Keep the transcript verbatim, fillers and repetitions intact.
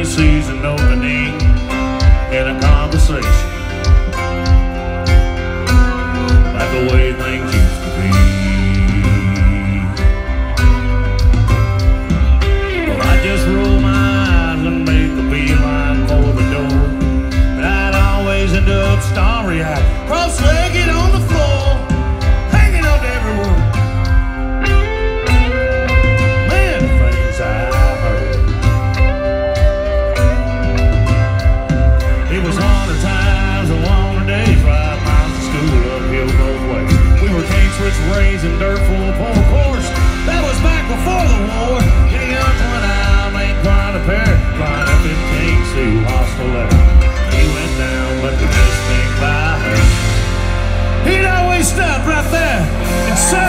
sees an opening in a conversation like the way things used to be. Well, I just roll my eyes and make a beeline for the door, but I'd always end up starry-eyed, cross-legged on the floor, hanging on to every word. Man, the things I heard. It was harder times and longer days, five miles to school, uphill both ways. We were cane switch raising dirt full of poor course. That was back before the war. Getting up when I made quite a pair, flying up fifteen to hostel letter. He went down, but the best thing by her, he'd always stop right there and say,